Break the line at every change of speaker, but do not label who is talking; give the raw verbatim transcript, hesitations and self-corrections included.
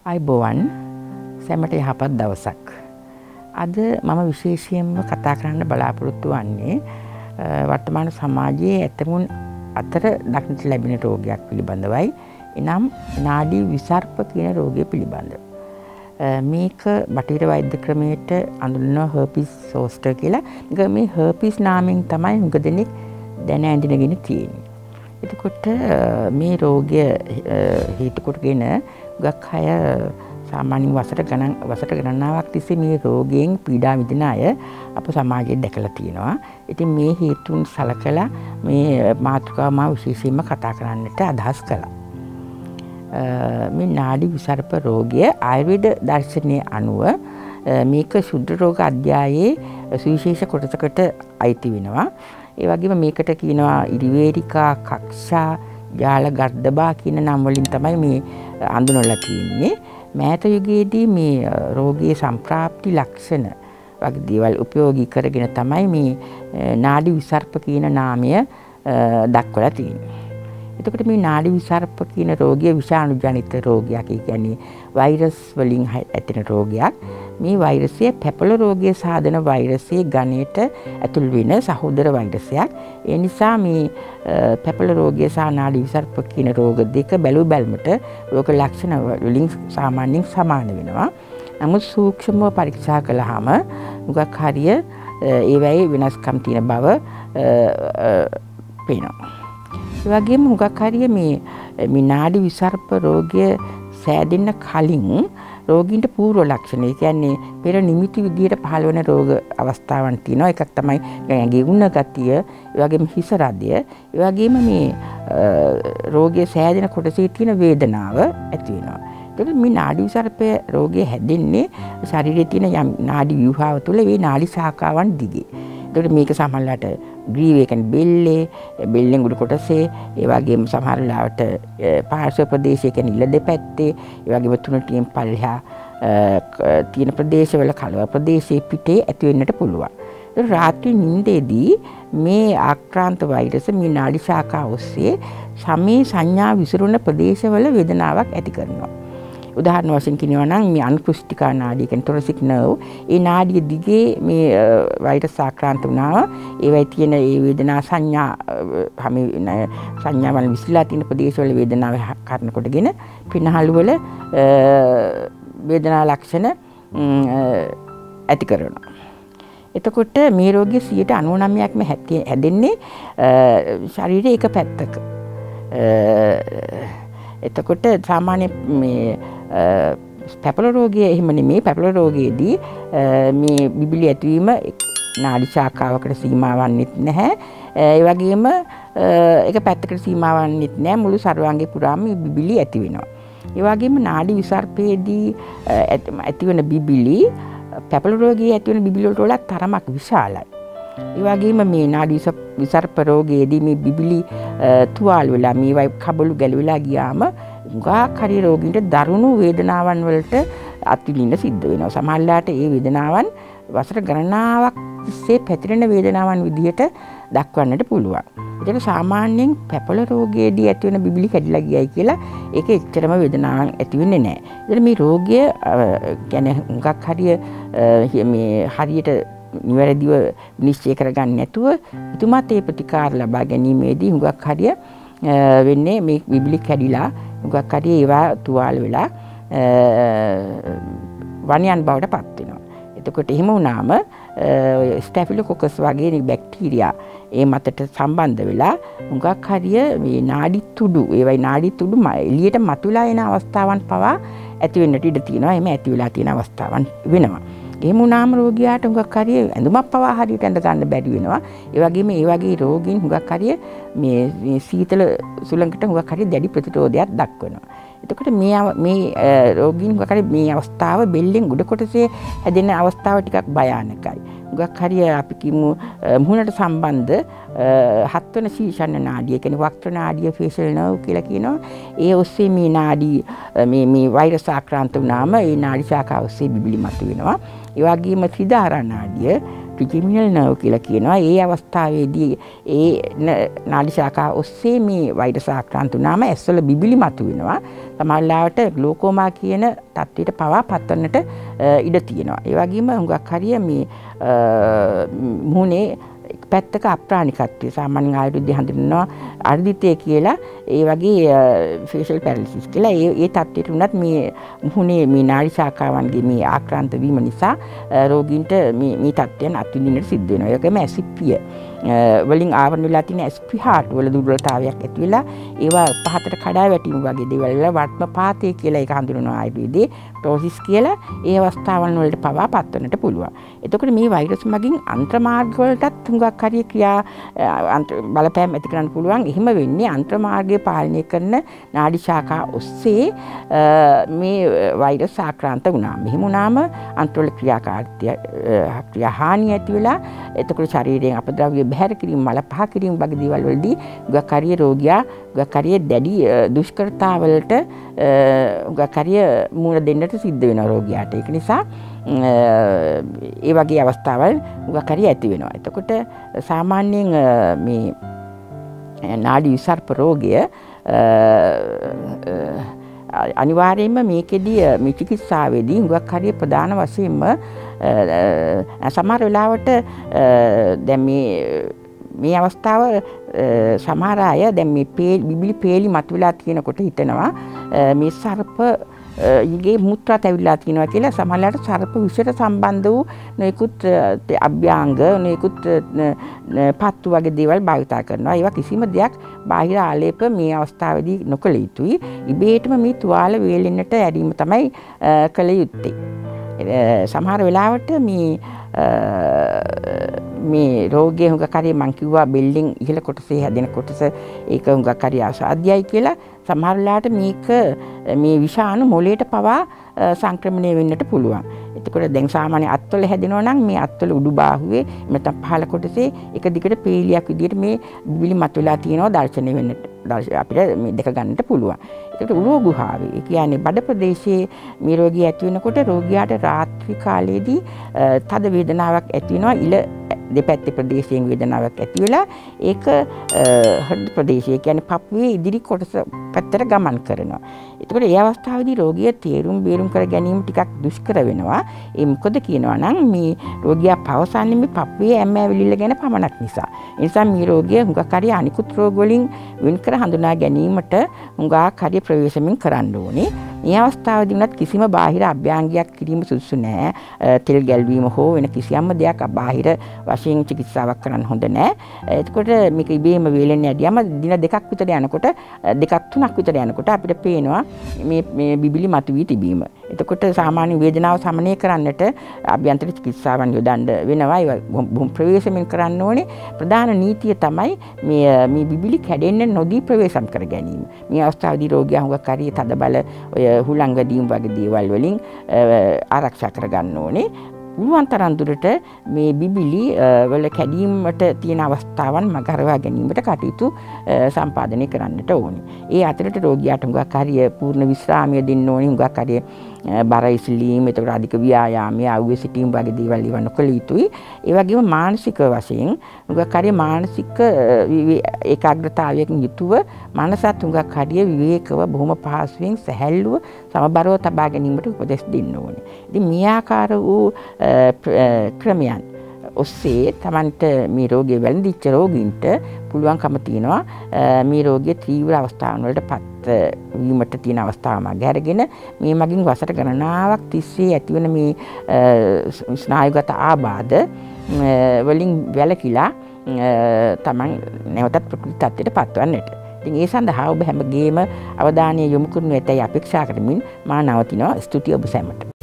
අයිබෝවන් සැමට යහපත් දවසක්. අද මම විශේෂයෙන්ම කතා කරන්න බලාපොරොත්තු වන්නේ වර්තමාන සමාජයේ ඇතමුන් අතර දක්නට ලැබෙන රෝගයක් පිළිබඳවයි. එනම් නාඩි විසර්ප කියන රෝගය පිළිබඳව. මේක බටහිර වෛද්‍ය ක්‍රමයට අඳුන්වන herpes zoster කියලා. ඒක මේ herpes නාමයෙන් තමයි හුඟ දෙනෙක් දැන ඇඳිනගෙන තියෙන්නේ. එතකොට මේ රෝගය හේතු කොටගෙන ගක් අය සාමාන්‍යයෙන් වසර ගණන් වසර ගණනාවක් තිස්සේ මේ රෝගයෙන් පීඩා විඳින අය අප සමාජයේ දැකලා තියෙනවා. ඉතින් මේ හේතුන් සලකලා මේ මාතෘකාව මා විශේෂයෙන්ම කතා කරන්නට අදහස් කළා. මේ නාඩි විසර්ප රෝගය ආයුර්වේද දර්ශනයේ අනුව මේක ශුද්ධ රෝග අධ්‍යායේ සුවිශේෂ කොටසකට අයිති වෙනවා. ඒ වගේම මේකට කියනවා ඉරිවේරිකා, කක්ෂා, ජාල ගර්ධබා කියන නම් වලින් තමයි මේ අඳුනලා තියෙන්නේ. මෑත යුගයේදී මේ රෝගයේ සම්ප්‍රාප්ති ලක්ෂණ වගේ දේවල් උපයෝගී කරගෙන තමයි මේ නාඩි විසර්ප කියන නාමය දක්වලා තියෙන්නේ. එතකොට මේ නාඩි විසර්ප කියන රෝගය විෂාණු ජනිත රෝගයක්. ඒ කියන්නේ වෛරස් වලින් ඇතිවන රෝගයක්. මේ වෛරසය පැපල රෝගයේ සාධන වෛරසයේ ගණයට ඇතුල් වෙන සහෝදර වෛරසයක්. ඒ නිසා මේ පැපල රෝගය සහ නාඩි විසර්ප කියන රෝග දෙක බැලු බැලමට රෝග ලක්ෂණ වලින් සාමාන්‍යයෙන් සමාන වෙනවා. නමුත් සූක්ෂමව පරීක්ෂා කළාම මුගක් හරිය ඒවැයි වෙනස්කම් තියෙන බව පේනවා. ඒ වගේම මුගක් හරිය මේ මේ නාඩි විසර්ප රෝගය සෑදෙන්න කලින් රෝගීන්ට පූර්ව ලක්ෂණ, ඒ කියන්නේ පෙර නිමිති විදියට පහළ වෙන රෝග අවස්ථාවන් තියෙනවා. එකක් තමයි ඇඟේ උණ ගතිය, ඒ වගේම හිස රදය, ඒ වගේම මේ රෝගයේ සෑදෙන කොටසේ තියෙන වේදනාව ඇති වෙනවා. ඒකෙන් මේ නාඩි විසර්පය රෝගය හැදෙන්නේ ශරීරයේ තියෙන යම් නාඩි ව්‍යුහාව තුළ මේ නාඩි ශාඛාවන් දිගේ. ඒකට මේක සමහරලාට ග්‍රීවය කියන්නේ බෙල්ලේ, බෙල්ලෙන් උඩ කොටසේ, ඒ වගේම සමහර වෙලාවට පාර්ශ්ව ප්‍රදේශයේ කියන්නේ ඉල දෙපැත්තේ, ඒ වගේම තුනටියෙන් පල්ලෙහා තියෙන ප්‍රදේශවල කලව ප්‍රදේශයේ පිටේ ඇති වෙන්නට පුළුවන්. ඒ රාත්‍රී නිින්දේදී මේ ආක්‍රාන්ත වෛරස මේ නාඩි ශාඛා ඔස්සේ සමේ සංඥා විසිරුණ ප්‍රදේශවල වේදනාවක් ඇති කරනවා. උදාහරණ වශයෙන් කියනවා නම් මේ අනුපෘෂ්ඨිකා නාඩිය කියන thoracic nerve, ඒ නාඩිය දිගේ මේ වෛරස් ආක්‍රාන්ත වුණා. ඒවයි තියෙන ඒ වේදනා සංඥා හැම සංඥාවල් විසිරලා තියෙන ප්‍රදේශවල වේදනාව කරන කොටගෙන පිනහළු වල වේදනා ලක්ෂණ ඇති කරනවා. එතකොට මේ රෝගය සියයට අනූනවයක්ම හැදෙන්නේ ශරීරයේ එක පැත්තක. එතකොට සාමාන්‍ය මේ පැපල රෝගය එහෙම නෙමෙයි. පැපල රෝගයේදී මේ බිබිලි ඇතිවීම නාඩි ශාඛාවකට සීමා වන්නේත් නැහැ. ඒ වගේම එක පැත්තකට සීමා වන්නේත් නැහැ. මුළු සර්වාංගේ පුරාම මේ බිබිලි ඇති වෙනවා. ඒ වගේම නාඩි විසර්පයේදී ඇතිවන බිබිලි පැපල රෝගයේ ඇතිවන බිබිලි වලට වඩා තරමක් විශාලයි. ඒ වගේම මේ නාඩි විසර්ප රෝගයේදී මේ බිබිලි තුවාල වෙලා මේවයි කබළු ගැලවිලා ගියාම ගාක් හරි රෝගීන්ට දරුණු වේදනාවන් වලට අත්විඳින්න සිද්ධ වෙනවා. සමහරලාට ඒ වේදනාවන් වසර ගණනාවක් තිස්සේ පැතිරෙන වේදනාවන් විදිහට දක්වන්නට පුළුවන්. ඒක සාමාන්‍යයෙන් පැපල රෝගයේදී ඇතිවන බිබිලි කැඩිලා ගියයි කියලා ඒක එච්චරම වේදනාවක් ඇති වෙන්නේ නැහැ. ඒතර මේ රෝගය කියන්නේ හුඟක් හරිය මේ හරියට නිවැරදිව නිශ්චය කරගන්න නැතුව ඉතුමත් ඒ ප්‍රතිකාර ලබා ගැනීමේදී හුඟක් හරිය වෙන්නේ මේ බිබිලි කැඩිලා හුඟක් හරිය ඒවා තුවාල වෙලා වණයන් බවට පත් වෙනවා. එතකොට එහෙම වුණාම ස්ටැෆිලෝකොකස් වගේ බැක්ටීරියා ඒ මතට සම්බන්ධ වෙලා හුඟක් හරිය මේ නාඩි තුඩු, ඒවයි නාඩි තුඩු එළියට මතුවලා එන අවස්ථාවන් පවා ඇති වෙන්නට ඉඩ තියෙනවා. එහෙම ඇති වෙලා තියෙන අවස්ථාවන් වෙනවා. එහෙම වුණාම රෝගියාට හුඟක් හරිය ඇඳුමක් පවා හරියට ඇඳ ගන්න බැරි වෙනවා. ඒ වගේම ඒ වගේ රෝගීන් හුඟක් හරිය මේ මේ සීතල සුළඟට හුඟක් හරිය දැඩි ප්‍රතිරෝධයක් දක්වනවා. එතකොට මේ මේ රෝගීන් හුඟක් හරිය මේ අවස්ථාව බෙල්ලෙන් උඩ කොටසේ හැදෙන අවස්ථාව ටිකක් භයානකයි. හුඟක් හරිය අපි කියමු මුහුණට සම්බන්ධ හත්වන ශීර්ෂණ නාඩිය කියන්නේ වක්‍ර නාඩිය facial nerve කියලා කියනවා. ඒ ඔස්සේ මේ නාඩි මේ මේ වෛරස් ආක්‍රාන්ත වුණාම ඒ නාඩි ශාඛාව ඔස්සේ බිබිලි මතුවෙනවා. ඒ වගේම ත්‍රිධාරා නාඩිය trigeminal nerve කියලා කියනවා. ඒ අවස්ථාවේදී ඒ නාඩි ශාඛාව ඔස්සේ මේ වෛරස් ආක්‍රාන්ත වුණාම ඇස්වල බිබිලි මතුවෙනවා. සමහර ලාවට ග්ලෝකෝමා කියන තත්ත්වයට පවා පත්වන්නට ඉඩ තියෙනවා. ඒ වගේම හුඟක් හරිය මේ මුහුණේ පැත්තක අප්‍රාණිකත්වය සාමාන්‍යයෙන් ආයුර්වේදයේ හඳුන්වනවා අර්ධිතය කියලා. ඒ වගේ ෆේෂල් පැරලිසිස් කියලා ඒ ඒ තත්ත්වයට උනත් මේ මුහුණේ මේ නාඩි ශාඛාවන්ගේ මේ ආක්‍රාන්ත වීම නිසා රෝගීන්ට මේ මේ තත්ත්වයන් අත්විඳින්නට සිද්ධ වෙනවා. ඒකම ඇසිප්පිය වලින් ආවරණ වෙලා තියෙන ඇස්පිහාට් වල දුර්වලතාවයක් ඇති වෙලා ඒවා පහතට කඩා වැටීම වගේ දේවල් වල වර්ත්මපාතය කියලා ඒක හඳුන්වනවා ආයුර්වේදයේ ප්‍රොසිස් කියලා. ඒ අවස්ථාවන් වලට පවා පත්වන්නට පුළුවන්. එතකොට මේ වෛරස් මගින් අන්ත්‍රමාර්ග වලටත් හුඟක් හරිය ක්‍රියා බලපෑම් ඇති කරන්න පුළුවන්. එහෙම වෙන්නේ අන්ත්‍රමාර්ගය පාලනය කරන නාඩි ශාඛා ඔස්සේ මේ වෛරස් ආක්‍රාන්ත වුණා. මෙහෙම වුණාම අන්ත්‍රවල ක්‍රියාකාරීත්වය ක්‍රියා හානිය ඇති වෙලා එතකොට ශරීරයෙන් අපද්‍රව්‍ය බැහැර කිරීම මල පහ කිරීම වගේ දේවල් වලදී ගොඩක් හරිය රෝගියා ගොඩක් හරිය දැඩි දුෂ්කරතාවලට ගොඩක් හරිය මුහුණ දෙන්නට සිද්ධ වෙනවා රෝගියාට. ඒක නිසා ඒ වගේ අවස්ථාවල් ගොඩක් හරිය ඇති වෙනවා. එතකොට සාමාන්‍යයෙන් මේ නාඩි විසර්ප රෝගය අනිවාර්යයෙන්ම මේකෙදී මේ චිකිත්සාවේදී හුඟක් හරිය ප්‍රධාන වශයෙන්ම සමහර වෙලාවට දැන් මේ මේ අවස්ථාව සමහර අය දැන් මේ බිබිලි පේලි මතුවලා තියෙනකොට හිතනවා මේ සර්ප ඊගේ මුත්‍රාත් ඇවිල්ලා තියෙනවා කියලා. සමහරවිට සර්ප විෂයට සම්බන්ධ වූ නොයෙකුත් අභ්‍යංග නොයෙකුත් පත්තු වගේ දේවල් භාවිතා කරනවා. ඒවා කිසිම දෙයක් බාහිර ආලේප මේ අවස්ථාවේදී නොකළ යුතුයි. ඉබේටම මේ තුවාල වේලෙන්නට ඇරීම තමයි කළ යුත්තේ. සමහර වෙලාවට මේ මේ රෝගය හුඟක් හරිය මං කිව්වා බිල්ඩින් ඉහළ කොටසේ හැදෙන කොටස ඒක හුඟක් හරිය අසාධ්‍යයි කියලා. සමහර වෙලාවට මේක මේ විෂාණු මොළයට පවා සංක්‍රමණය වෙන්නට පුළුවන්. එතකොට දැන් සාමාන්‍ය අත්වල හැදෙනවා නම් මේ අත්වල උඩු බාහුවේ නැත්නම් පහළ කොටසේ එක දිගට පේලියක් විදිහට මේ බිබිලි මතුවලා තියෙනවා දර්ශනය වෙන්නට අපිට මේ දෙක ගන්නට පුළුවන්. ඒකට උරෝ ගුහාවේ ඒ කියන්නේ බඩ ප්‍රදේශයේ මේ රෝගිය ඇති වෙනකොට රෝගියාට රාත්‍රී කාලයේදී තද වේදනාවක් ඇති වෙනවා. ඉල දෙපැත්තේ ප්‍රදේශයෙන් වේදනාවක් ඇති වෙලා ඒක හෘද ප්‍රදේශය කියන්නේ පපුවේ ඉදිරි කොටස පැත්තට ගමන් කරනවා. එතකොට ඒ අවස්ථාවේදී රෝගිය තේරුම් බේරුම් කර ගැනීම ටිකක් දුෂ්කර වෙනවා. ඒ මොකද කියනවා නම් මේ රෝගියා පවසන්නේ මේ පපුවේ ඇම්ම ඇවිලිල්ල ගැන පමණක් නිසා. ඒ නිසා මේ රෝගිය හුඟක් හරිය අනිකුත් රෝග වලින් වෙන් කර හඳුනා ගැනීමට හුඟක් හරිය ප්‍රවේශමෙන් කරන්න ඕනේ. මේ අවස්ථාවේදී උනත් කිසිම බාහිර අභ්‍යංගයක් කිරීම සුදුසු නෑ. තෙල් ගැල්වීම හෝ වෙන කිසියම්ම දෙයක් බාහිර වශයෙන් චිකිත්සාවක් කරන්න හොඳ නෑ. එතකොට මේක ඉබේම වේලෙන්න ඇදියම දින දෙකක් විතර යනකොට දෙකක් තුනක් විතර යනකොට අපිට පේනවා මේ මේ බිබිලි මතුවී තිබීම. එතකොට සාමාන්‍ය වේදනාව සමනය කරන්නට අභ්‍යන්තර චිකිත්සාවන් යොදන්න වෙනවා. ඒ බොහොම ප්‍රවේශමෙන් කරන්න ඕනේ. ප්‍රධාන නීතිය තමයි මේ මේ බිබිලි කැඩෙන්න නොදී ප්‍රවේශම් කර ගැනීම. මේ අවස්ථාවේදී රෝගියා හුඟක් හරිය තද බල ඔය හුලං ගැදීම් වගේ දේවල් වලින් ආරක්ෂා කර ගන්න ඕනේ. පුළුවන් තරම් දුරට මේ බිබිලි වල කැඩීමට තියෙන අවස්ථාවන් මගහරවා ගැනීමට කටයුතු සම්පාදනය කරන්නට ඕනේ. ඒ අතරට රෝගියාට හුඟක් හරිය පූර්ණ විශ්‍රාමය දෙන්න ඕනේ. හුඟක් හරිය බර ඉසිලීම, ඒකට අධික ව්‍යායාමය, අව්‍යසිතීම් වගේ දේවල් ඉව නොකළ යුතුයි. ඒ වගේම මානසික වශයෙන් හුඟක් හරිය මානසික ඒකාග්‍රතාවයකින් යුතුව මනසත් හුඟක් හරිය විවේකව බොහොම පහසුවෙන් සැහැල්ලුව සමබරව තබා ගැනීමට උපදෙස් දෙන්න ඕනේ. ඉතින් මේ ආකාර වූ ක්‍රමයන් ඔස්සේ තමන්ට මේ රෝගය වැළඳිච්ච රෝගීන්ට පුළුවන්කම තියෙනවා මේ රෝගයේ තීව්‍ර අවස්ථාවන් වලට පත් වීමට තියෙන අවස්ථාව මග අරගෙන මේ මගින් වසර ගණනාවක් තිස්සේ ඇතිවන මේ ස්නායුගත ආබාධ වලින් වැළකීලා තමන් නැවතත් ප්‍රකෘති තත්ත්වයට පත්වන්නට. ඉතින් ඒ සඳහා ඔබ හැමගේම අවධානය යොමු කරනු ඇතැයි අපේක්ෂා කරමින් මා නවතිනවා. ස්තුතියි ඔබ සැමට.